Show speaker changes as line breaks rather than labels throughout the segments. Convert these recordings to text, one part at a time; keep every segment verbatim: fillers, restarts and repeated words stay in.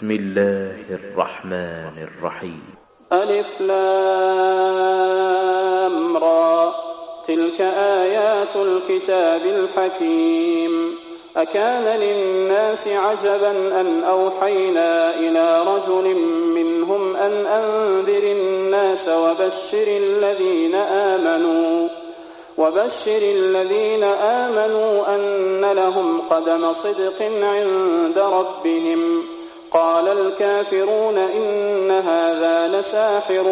بسم الله الرحمن الرحيم.
ألف لام را، تلك آيات الكتاب الحكيم. أكان للناس عجبا أن أوحينا إلى رجل منهم أن أنذر الناس وبشر الذين آمنوا وبشر الذين آمنوا أن لهم قدم صدق عند ربهم. قال الكافرون إن هذا لساحر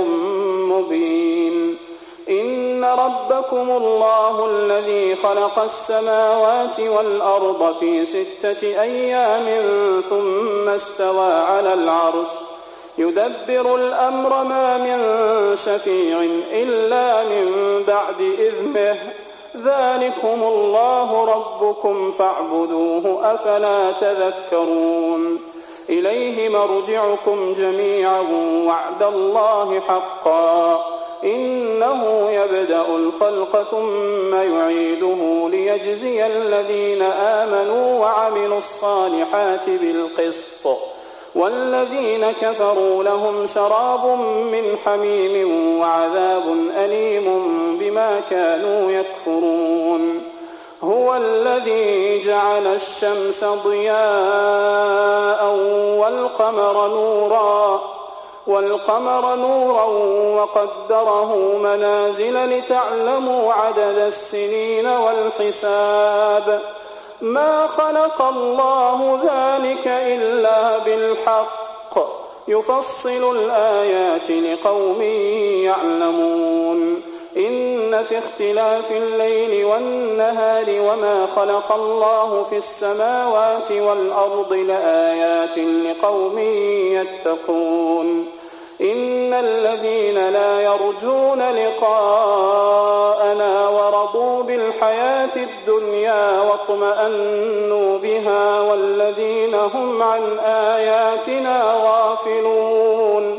مبين. إن ربكم الله الذي خلق السماوات والأرض في ستة أيام ثم استوى على العرش يدبر الأمر ما من شفيع إلا من بعد إذنه. ذلكم الله ربكم فاعبدوه أفلا تذكرون. إليه مرجعكم جميعا وعد الله حقا. إنه يبدأ الخلق ثم يعيده ليجزي الذين آمنوا وعملوا الصالحات بالقسط، والذين كفروا لهم شراب من حميم وعذاب أليم بما كانوا يكفرون. هو الذي جعل الشمس ضياء والقمر نورا والقمر نورا وقدره منازل لتعلموا عدد السنين والحساب. ما خلق الله ذلك إلا بالحق، يفصل الآيات لقوم يعلمون. إن في اختلاف الليل والنهار وما خلق الله في السماوات والأرض لآيات لقوم يتقون. إن الذين لا يرجون لقاءنا ورضوا بالحياة الدنيا واطمأنوا بها والذين هم عن آياتنا غافلون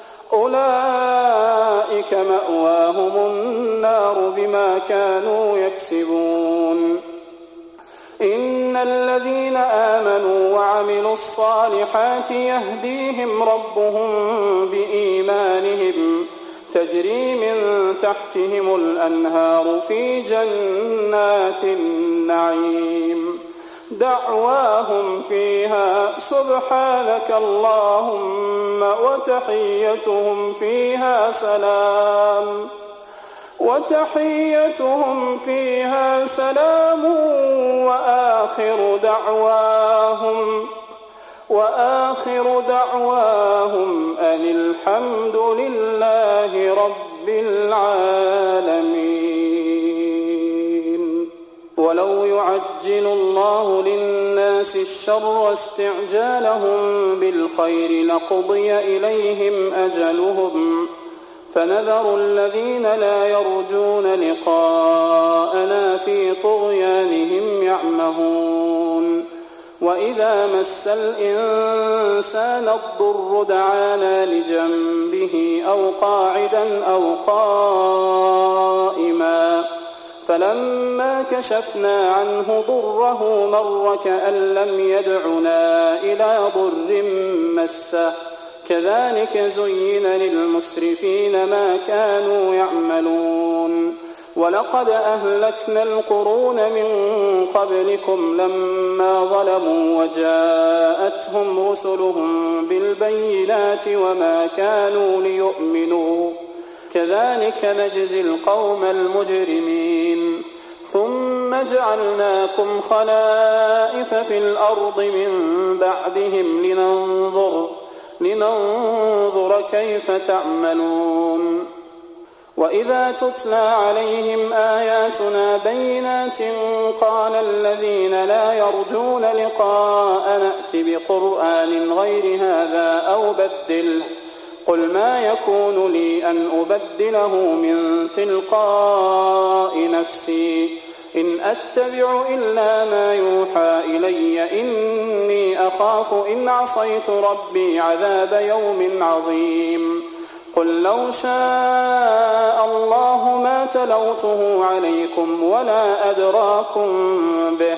أولئك مأواهم النار بما كانوا يكسبون. إن الذين آمنوا وعملوا الصالحات يهديهم ربهم بإيمانهم تجري من تحتهم الأنهار في جنات النعيم. دعواهم فيها سبحانك اللهم وتحيتهم فيها سلام وتحيتهم فيها سلام وآخر دعواهم وآخر دعواهم أن الحمد لله رب العالمين. ولو يعجل الله للناس الشر استعجالهم بالخير لقضي إليهم أجلهم فنذر الذين لا يرجون لقاءنا في طغيانهم يعمهون. وإذا مس الإنسان الضر دعانا لجنبه أو قاعدا أو قائما فلما كشفنا عنه ضره مر كأن لم يدعنا إلى ضر مسه. كذلك زين للمسرفين ما كانوا يعملون. ولقد أهلكنا القرون من قبلكم لما ظلموا وجاءتهم رسلهم بالبينات وما كانوا ليؤمنوا. كذلك نجزي القوم المجرمين. ثم جعلناكم خلائف في الأرض من بعدهم لننظر لننظر كيف تعملون. وإذا تتلى عليهم آياتنا بينات قال الذين لا يرجون لقاء نأت بقرآن غير هذا أو بدله قل ما يكون لي أن أبدله من تلقاء نفسي إن أتبع إلا ما يوحى إلي إني أخاف إن عصيت ربي عذاب يوم عظيم. قل لو شاء الله ما تلوته عليكم ولا أدراكم به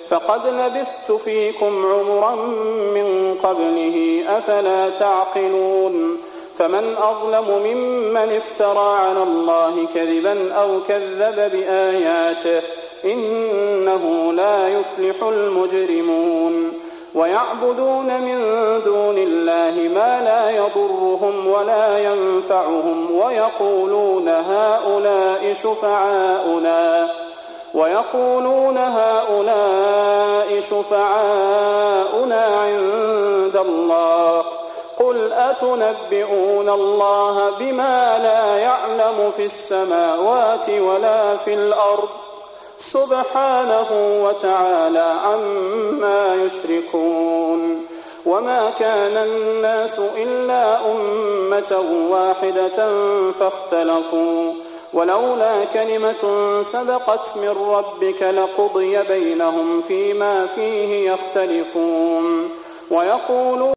فقد لبثت فيكم عمرا من قبله أفلا تعقلون فمن أظلم ممن افترى على الله كذبا أو كذب بآياته إنه لا يفلح المجرمون ويعبدون من دون الله ما لا يضرهم ولا ينفعهم ويقولون هؤلاء شفعاؤنا ويقولون هؤلاء شفعاؤنا عند الله قل أتنبئون الله بما لا يعلم في السماوات ولا في الأرض سبحانه وتعالى عما يشركون وما كان الناس إلا أمة واحدة فاختلفوا ولولا كلمة سبقت من ربك لقضي بينهم فيما فيه يختلفون ويقولون